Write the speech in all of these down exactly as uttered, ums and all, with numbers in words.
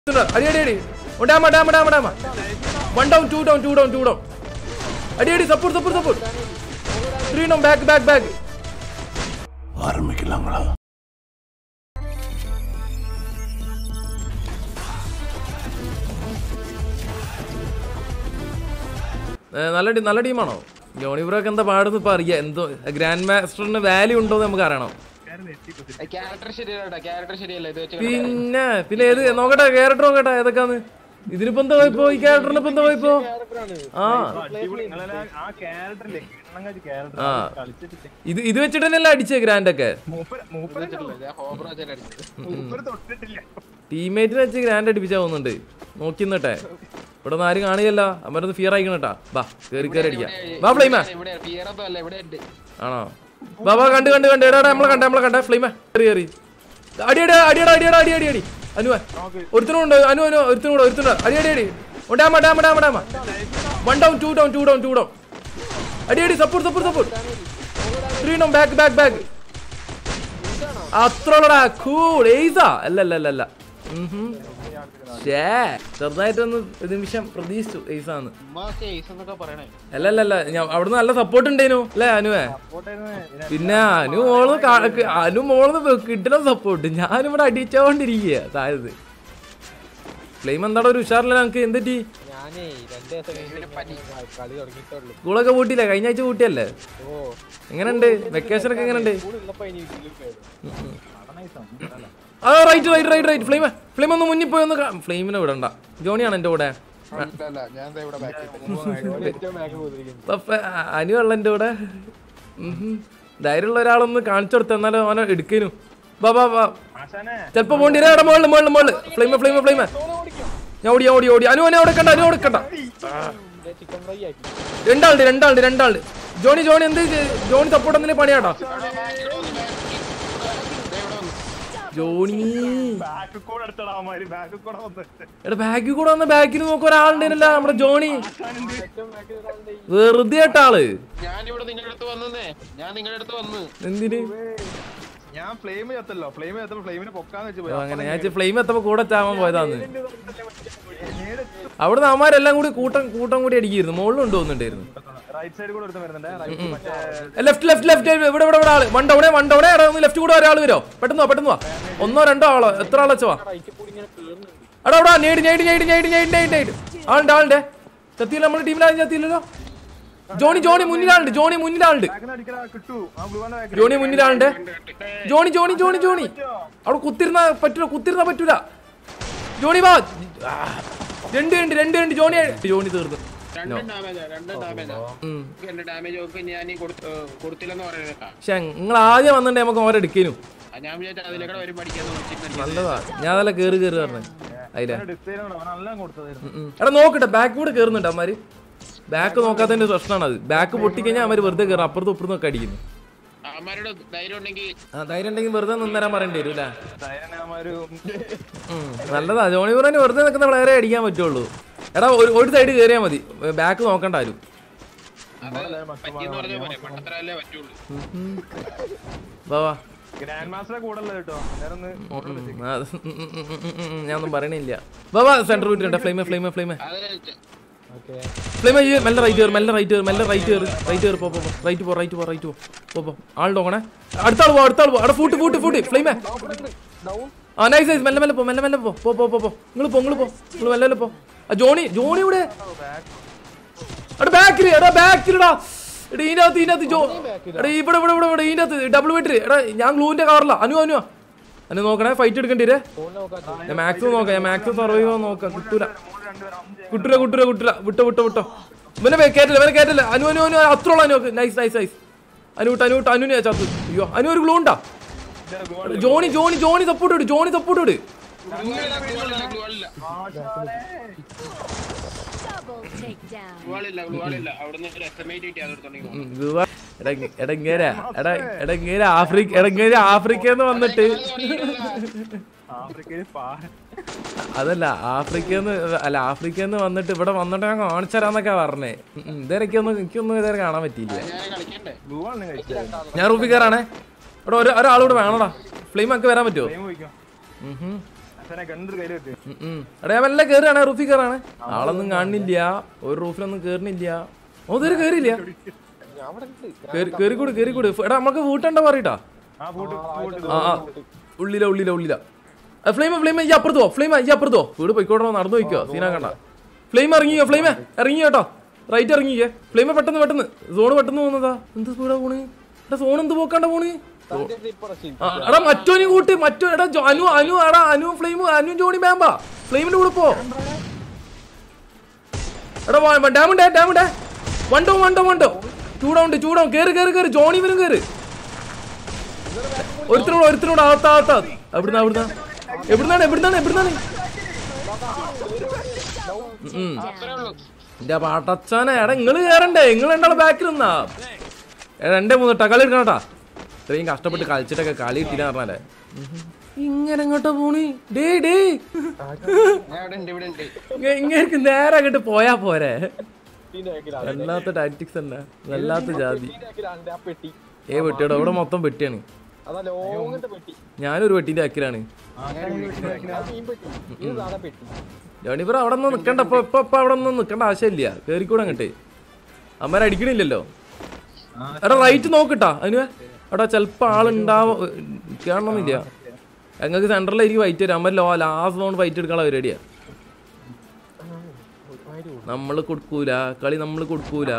Adi adi adi. Oh damn damn damn damn. One down, two down, two down, two down. Adi adi support support support. Three down, back back back. ആരംഭിക്കില്ലങ്ങളാ. നല്ല നല്ല ടീമാണോ? Johnny ബ്രോക്ക് എന്താ പാടുന്നു ഇപ്പൊ അറിയാം. എന്തോ grand മാസ്റ്ററിന് value ഉണ്ടോ എന്ന് നമുക്ക് അറിയണം. പിന്നെ പിന്നെ ഏത് നോക്കട്ടെ, ക്യാരക്ടർ നോക്കട്ടെ ഏതൊക്കെയാന്ന്. ഇതിനിപ്പോ എന്താ പോയിപ്പോ ഈ ക്യാരക്ടറിന് ഇപ്പൊ എന്താ പോയിപ്പോ? ആ ആ ഇത് ഇത് വെച്ചിട്ട് തന്നെയല്ലേ അടിച്ചേ ഗ്രാൻഡ് ഒക്കെ. ടീംമേറ്റിനെ വെച്ച് ഗ്രാൻഡ് അടിപ്പിച്ചാ പോകുന്നുണ്ട്. നോക്കിന്നട്ടെ, ഇവിടെ ഒന്നും ആരും കാണിയല്ല. അവരൊന്ന് ഫിയർ ആയിക്കണട്ടാ. ബാ കേറി കേറി അടിക്കാം. ബാ ഫ്ലെയിമേ ആണോ? ബാ ബാ കണ്ട് കണ്ട് കണ്ട് എടാ നമ്മളെ കണ്ട നമ്മളെ കണ്ട ഫ്ലെയിമേ കയറി കയറി അടിയടാ അടിയടാ അടിയടാ അടി അടി അടി. അനുവ ഒരുത്തനുണ്ട്, അനു അനു ഒരുത്തനൂടെ ഒരുത്തനുണ്ട്. അടി അടി അടി. ഡാമ ഡാമ ഡാമ ഡാമ. One down two down two down two down. അടി അടി support support support. Three down back back back. അത്രയുള്ളടാ. കൂൾ എയ്സാ അല്ല അല്ല അല്ല അല്ല. ചെറുതായിട്ടൊന്ന് ഒരു നിമിഷം പ്രതീക്ഷിച്ചു എയ്സാന്ന്. അല്ല അല്ല അല്ല ഞാൻ അവിടുന്ന് നല്ല സപ്പോർട്ട് ഉണ്ടേനു അല്ലേ അനുവേ? പിന്നെ അനു മോള് അനു മോള് കിട്ടുന്ന സപ്പോർട്ട് ഞാനിവിടെ അടിച്ചോണ്ടിരിക്കുക താഴത്. ഫ്ലെയിം എന്താടാ ഒരു ഉഷാറില്ല നമുക്ക്? എന്തെറ്റി സ്കൂളൊക്കെ പൂട്ടിയില്ലേ? കഴിഞ്ഞ ആഴ്ച പൂട്ടിയല്ലേ? എങ്ങനെയുണ്ട് വെക്കേഷൻ ഒക്കെ? എങ്ങനെയുണ്ട്? ആ right right right right. Flame flame ഒന്ന് മുന്നിൽ പോയി ഒന്ന്. ഫ്ലെയിമിനെ വിടണ്ട, ജോണിയാണ് എന്റെ കൂടെ. അനു ഉള്ള എന്റെ കൂടെ. ധൈര്യമുള്ള ഒരാളൊന്ന് കാണിച്ചു കൊടുത്ത എന്നാലും അവനെ എടുക്കേനു. ബാ ബാ ബാ ചെലപ്പോ പോണ്ടി മോളില് മോളില് മോളില്. ഫ്ലെയിമ ഫ്ലെയിമ ഫ്ലെയിമ ഞാൻ ഓടി ഓടി ഓടി. അനു അനു അവിടെ കണ്ട അനു അവിടെ കണ്ട. രണ്ടാളുണ്ട് രണ്ടാളുണ്ട് രണ്ടാളുണ്ട്. ജോണി ജോണി എന്ത് ജോണി സപ്പോർട്ട് എന്തിനാ പണിയാട്ടോ ജോണി? എടാ ബാക്കിൽ കൂടെ വന്ന ബാക്കിൽ നോക്ക ഒരാളുണ്ടേനല്ല നമ്മുടെ ജോണി. വെറുതെ ആട്ടാള്. എന്തിന് അങ്ങനെ ഞാൻ ഫ്ലെയിം എത്തപ്പോ കൂടെ ചാവാൻ പോയതാന്ന്. അവിടുന്ന് അവന്മാരെല്ലാം കൂടി കൂട്ടം കൂട്ടം കൂടി അടിക്കുന്നു. മുകളിലും കൊണ്ടുപോകുന്നുണ്ടായിരുന്നു. ലെഫ്റ്റ് ലെഫ്റ്റ് ലെഫ്റ്റ് ഇവിടെ ഇവിടെ ഇവിടെ ആള്. വൺ ഡൗണേ വൺ ഡൗണേ. ഒന്ന് ലെഫ്റ്റ് കൂടെ ഒരാൾ വരോ? പെട്ടെന്ന് വാ പെട്ടെന്ന് വാ. ഒന്നോ രണ്ടോ ആളോ എത്ര ആളോ വെച്ചവാ. എടാ അവിടെ നേടി നേടി നേടി നേടി നേടി നേടി നേടി ആളുണ്ട് ആളുണ്ട്. ചത്തിയില്ല നമ്മുടെ ടീമിലാരും ചത്തിയില്ലല്ലോ. ജോണി ജോണി മുന്നിലാളുണ്ട്. ജോണി മുന്നിലാളുണ്ട്. ജോണി മുന്നിലാളുണ്ട്. ജോണി ജോണി ജോണി ജോണി അവിടെ കുത്തിരുന്ന പറ്റൂല കുത്തിരുന്ന പറ്റൂല. ജോണി വാ. രണ്ട് രണ്ട് രണ്ട് രണ്ട് ജോണി ജോണി തീർന്നു. പക്ഷെ നിങ്ങൾ ആദ്യം വന്നിട്ടുണ്ടെ നമുക്ക് ഓരോ എടുക്കേനു. നല്ലതാ. ഞാൻ അതല്ല കേറി കേറി പറഞ്ഞേ അതിലെ. എടാ നോക്കട്ടെ ബാക്ക് കൂടെ കേറുന്നുണ്ട് അവന്മാര്. ബാക്ക് നോക്കാത്തതിന്റെ പ്രശ്നമാണ് അത്. ബാക്ക് പൊട്ടിക്കഴിഞ്ഞാൽ അവര് വെറുതെ കയറും. അപ്പുറത്തും ഇപ്പുറത്തും ഒക്കെ അടിക്കുന്നു. ധൈര്യം ഉണ്ടെങ്കിൽ വെറുതെ നിന്നരാൻ പറയേണ്ടി വരും അല്ലേ? നല്ലതാ. ജോണി ബ്രോന് വെറുതെ നിൽക്കുന്ന പ്ലെയറെ അടിക്കാൻ പറ്റുള്ളൂ. എടാ ഒരു സൈഡ് കയറിയാ മതി, ബാക്ക് നോക്കണ്ട ആരും. ഞാനൊന്നും പറയണില്ല. ബാബാ സെന്റർ വിട്ടിട്ടുണ്ട്. ഫ്ലെയിമേ ഫ്ലെയിമേ ഫ്ലെയിമേ ഫ്ലെയിമേ മെല്ലെ റൈറ്റ് കയറും മെല്ലെ റൈറ്റ് കയറും മെല്ലെ റൈറ്റ് കയറും റൈറ്റ് കയറി പോ പോ റൈറ്റ് പോ റൈറ്റ് പോ റൈറ്റ് പോ പോ. ആൾ നോക്കണേ. അടുത്താൾ പോ അടുത്താൾ പോ. അവിടെ ഫൂട്ട് ഫൂട്ട് ഫൂട്ട് ഫ്ലെയിമേ. ആ നൈസ് നൈസ്. മെല്ലെ മെല്ലെ പോ മെല്ലെ മെല്ലെ പോ പോ പോ പോ. നിങ്ങൾ പോ നിങ്ങൾ പോ നിങ്ങൾ മെല്ലെ മെല്ലെ പോ. ആ ജോണി ജോണി ഇവിടെ എടാ ബാക്കിൽ എടാ ബാക്കിലിടാ. എടാ ഇതിനകത്ത് ഇതിനകത്ത് ജോ എടാ ഇവിടെ ഇവിടെ ഇവിടെ ഇവിടെ ഇതിനകത്ത് ഡബിൾ വെട്ടര്. എടാ ഞാൻ ഗ്ലൂവിന്റെ കവറില്ല. അനു അനു അനു നോക്കണേ. ഫൈറ്റ് എടുക്കേണ്ടി വരേ. ഞാൻ മാക്സിമം നോക്കാം. ഞാൻ മാക്സിമം സർവൈവ് ചെയ്യാൻ നോക്കാം. കിട്ടൂല കുട്ടൂല കുട്ടൂല കുട്ടൂല. വിട്ടോ വിട്ടോ വിട്ടോ. ഇവനെ കേട്ടില്ല ഇവനെ കേട്ടില്ല. അനു അനു അനു അത്രയുള്ള Anu. Nice nice nice. Anu വിട്ട് അനു വിട്ട് അനുവിനെ ചത്തു. അയ്യോ അനു ഒരു ഗ്ലൂ ഉണ്ടാ. ജോണി ജോണി ജോണി സപ്പോർട്ട് ഇട്. ജോണി സപ്പോർട്ട് ഇട്. ആഫ്രിക്കന്ന് വന്നിട്ട് അതല്ല ആഫ്രിക്കന്ന് അല്ല ആഫ്രിക്കന്ന് വന്നിട്ട് ഇവിടെ വന്നിട്ട് ഞാൻ കാണിച്ചരാന്നൊക്കെ പറഞ്ഞേ. ഇതെനിക്കൊന്നും എനിക്കൊന്നും ഇതുവരെ കാണാൻ പറ്റിയില്ല. ഞാൻ റൂബിക്കാറാണേ. ഇവിടെ ഒരാളൂടെ വേണോടാ. ഫ്ലെയിം ഒക്കെ വരാൻ പറ്റുമോ? എടാ ഞാൻ വല്ല കേറാണ് റൂഫിൽ കയറാണ്. ആളൊന്നും കാണുന്നില്ല, ഒരു റൂഫിലൊന്നും കേറുന്നില്ല. ഓ ഇതുവരെ കേറിയില്ല. കേറിക്കൂട് കേറിക്കൂട്. എടാ നമുക്ക് വീട്ടണ്ട പറയട്ടാ. ആ ആ ഉള്ളില ഉള്ളില ഉള്ളില. ഫ്ലെയിമ ഫ്ലെയിമ ഈ അപ്പുറത്തോ, ഫ്ലെയിമ ഈ അപ്പുറത്തോ. വീട് പോയിക്കോട്ടോ, നടന്നു പോയിക്കോ, സീനാ കണ്ട. ഫ്ലെയിം ഇറങ്ങിയോ, ഫ്ലെയിമേ ഇറങ്ങിയോ കേട്ടോ. റൈറ്റ് ഇറങ്ങിക്കേ. ഫ്ലെയിമ പെട്ടെന്ന് പെട്ടെന്ന്. സോണ് പെട്ടെന്ന് പോകുന്നതാ. എന്ത് സ്പീഡാ പോണ്. എടാ സോൺ എന്ത് പോക്കാണ്ട പോണ്. എടാ മറ്റോനി കൂട്ട്, മറ്റോ എടാ അനു അനു എടാ അനു ഫ്ലെയിം അനു ജോണി ബാമ്പാ. ഫ്ലെയിമിന്റെ കൂടെ പോ. എടാ ഡാമുണ്ടേ ഡാമുണ്ടേ. വണ്ടോ വണ്ടോ വണ്ടോ. ചൂടാവുണ്ട് ചൂടാവും. കേറ് കേറ് കേറ്. ജോണി വരും കേറ്. ഒരുത്തനോട് ഒരുത്തനോട് ആവത്ത ആവത്ത. എവിടുന്ന എവിടുന്ന എവിടുന്നാണ് എവിടുന്നാണ് എവിടുന്നാണ്. എന്റെ പാട്ടച്ചാനെ. എടാ നിങ്ങള് കേറണ്ടേ, നിങ്ങൾ രണ്ടാളെ ബാക്കിൽ നിന്നാ. രണ്ടേ മൂന്നിട്ടാ കളി എടുക്കണട്ടാ. ഇത്രയും കഷ്ടപ്പെട്ട് കളിച്ചിട്ടൊക്കെ കളി കിട്ടില്ല പറഞ്ഞാലേ. ഇങ്ങനെ എങ്ങോട്ടാ പോണി. ഡേ ഡേ ഇങ്ങനെ നേരെ അങ്ങോട്ട് പോയാ പോരെ. വല്ലാത്ത ടാക്ടിക്സ് തന്നെ, വല്ലാത്ത ജാതി. ഏ പെട്ടിയോടോ, ഇവിടെ മൊത്തം പെട്ടിയാണ്. ഞാനൊരു പെട്ടിന്റെ അക്കിലാണ്. ജോണിബ്രോ അവിടെ ഒന്നും നിക്കണ്ട. ഇപ്പൊ ഇപ്പൊ ഇപ്പൊ അവിടെ ഒന്നും നിക്കണ്ട ആവശ്യമില്ല. കേറിക്കൂടെ അങ്ങോട്ട്. അമ്മേരെ അടിക്കണില്ലല്ലോ. എടാ റൈറ്റ് നോക്കട്ടാ അതിന്. എടാ ചെലപ്പോ ആളുണ്ടാവ കാണണമെന്നില്ല. ഞങ്ങൾക്ക് സെൻട്രലായിരിക്കും ഫൈറ്റ് വരും. അമ്മ ലോ ലാസ്റ്റ് റൗണ്ട് ഫൈറ്റ് എടുക്കാനുള്ള പരിപാടിയാ. നമ്മള് കൊടുക്കൂല കളി, നമ്മള് കൊടുക്കൂല.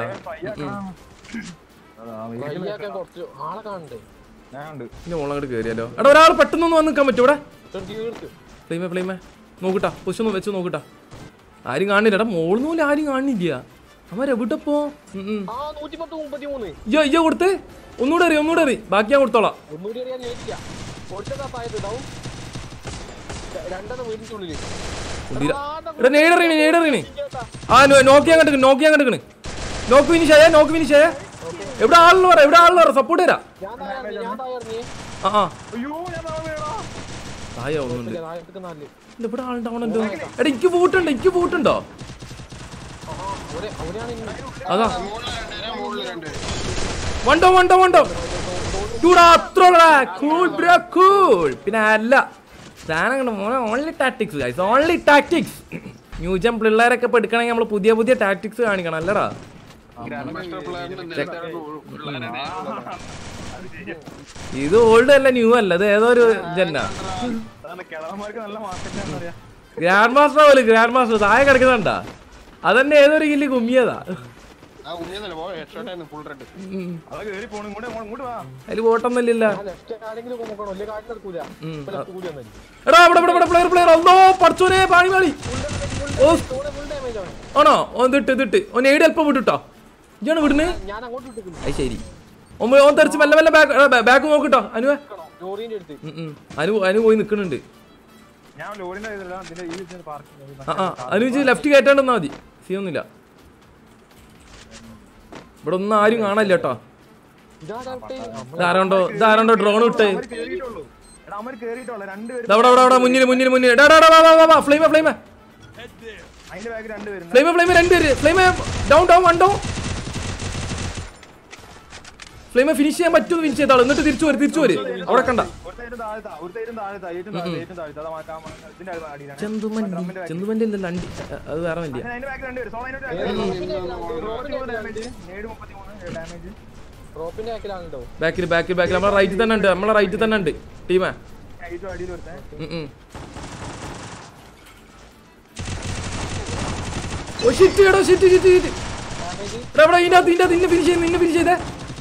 ഓളങ്ങോട്ട് കേറിയാലോ. എടാ ഒരാൾ പെട്ടെന്നൊന്നും വന്ന് നിൽക്കാൻ പറ്റൂ ഇവിടെ. ഫ്ലെയിമേ ഫ്ലെയിമേ നോക്കട്ടാ. പൊസിഷൻ വെച്ച് നോക്കട്ടാ. ആരും കാണില്ല. എടാ മോളിന്ന് പോലും ആരും കാണില്ല. അവരെവിടെ പോ. ഇയ്യോ ഇയ്യോ കൊടുത്ത്. ഒന്നുകൂടെ അറിയാം ഒന്നുകൂടെ അറിയും. ബാക്കി ഞാൻ കൊടുത്തോളാം. നേടറിയണേ നേടറിയണേ. ആ നോക്കിയാൻ കണ്ടിക്കണ് നോക്കിയാൻ കണ്ടിക്കണ്. നോക്ക് ഫിനിഷ് ആയ നോക്ക് ഫിനിഷ് ആയ. എവിടെ ആളെന്ന് പറ എവിടെ ആളെന്ന് പറ. സപ്പോർട്ട് തരാം. ആ ആ തായ ഒന്നുണ്ട്. ഇവിടെ ആളുണ്ടാവണല്ലോ. എടാ എനിക്ക് വൂട്ടുണ്ടോ എനിക്ക് വൂട്ടുണ്ടോ. അതാ വണ്ടോ വണ്ടോ വണ്ടോ. പിന്നെ അല്ല സാധനം മോനെ only tactics guys, only tactics. New gen പിള്ളേരൊക്കെ ഇപ്പൊ എടുക്കണമെങ്കിൽ നമ്മള് പുതിയ പുതിയ ടാക്ടിക്സ് കാണിക്കണം അല്ലടാ. ഇത് ഓൾഡ് അല്ല ന്യൂ അല്ല, ഇത് ഏതോ ഒരു ജന്നാ. ഗ്രാൻഡ് മാസ്റ്റർ പോലെ ഗ്രാൻഡ് മാസ്റ്റർ താഴെ കിടക്കുന്നുണ്ടാ. അതന്നെ ഏതൊരു കില്ലി കുമ്മിയതാ. അതില് വോട്ടൊന്നുമില്ല. എടാ ഇവിടെ ഇവിടെ പ്ലെയർ പ്ലെയർ ഒന്നോ പഠിച്ചോനെ പാണി പാളി. ആണോ ഇതിട്ട് ഇതിട്ട് ഒന്ന് ഏഴ് അല്പം വിട്ടുട്ടോ. ഇതാണ് വിടുന്നേ. അത് ശരി. ഓൻ തെറിച്ച് മെല്ലെ മെല്ലെ ബാക്ക് ബാക്ക് നോക്കിട്ടോ. അനുവേ അനു അനു പോയി നിക്കണുണ്ട്. ആ അനുജ് ലെഫ്റ്റ് കയറ്റാണ്ടെന്നാ മതി. സീനൊന്നുമില്ല. ഇവിടെ ഒന്നും ആരും കാണാനില്ല കേട്ടോ. ഇതാരോണ്ടോ ഇതാരോണ്ടോ ഡ്രോൺ വിട്ട്. അവിടെ അവിടെ മുന്നിൽ മുന്നിൽ മുന്നിൽ. ഫ്ലെയിമേ ഫ്ലെയിമേ ഫ്ലെയിമേ ഫ്ലെയിമേ രണ്ടുപേര്. ഫ്ലെയിമേ ഡൗൺ ഡൗൺ വൺ ഡൗൺ. ഫ്ലെയിമെ ഫിനിഷ് ചെയ്യാൻ പറ്റുമെന്ന് ഫിനിഷ് ചെയ്താളൂ. എന്നിട്ട് തിരിച്ചു വരും തിരിച്ചു വരും. അവിടെ കണ്ട ചെന്തുമന്തി ചെന്തുമന്തി അല്ലല്ലോ അണ്ടി. അത് വേറെ വണ്ടി. ബാക്കിൽ ബാക്കിൽ ബാക്കിൽ നമ്മളെ റൈറ്റിൽ തന്നെ ഉണ്ട്. നമ്മളെ റൈറ്റിൽ തന്നെ ഉണ്ട് ടീമേ. ഓ ഷിറ്റ് കേട്ടോ ഷിറ്റ് ഷിറ്റ് ഷിറ്റ്. ഇവിടെ ഇതിനകത്ത് ഇതിനകത്ത് ഇന്നെ ഫിനിഷ് ചെയ്യുന്നു. ഇന്നെ ഫിനിഷ് ചെയ്തേ.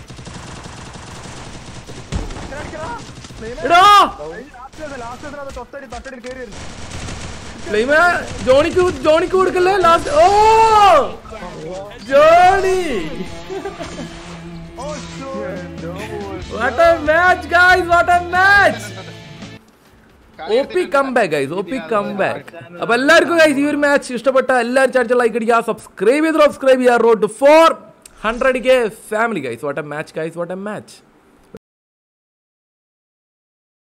ജോണിക്ക് ജോണിക്ക് കൊടുക്കല്ലേ ലാസ്റ്റ്. Oh Johnny what a match guys, what a match. OP comeback guys, OP comeback. അപ്പൊ എല്ലാവർക്കും ഗൈസ് ഈ ഒരു മാച്ച് ഇഷ്ടപ്പെട്ട എല്ലാവരും ചാടിച്ച ലൈക്ക് അടിക്കുക, സബ്സ്ക്രൈബ് ചെയ്ത് സബ്സ്ക്രൈബ് ചെയ്യുക. Road to four hundred K family guys. What a match guys, what a match.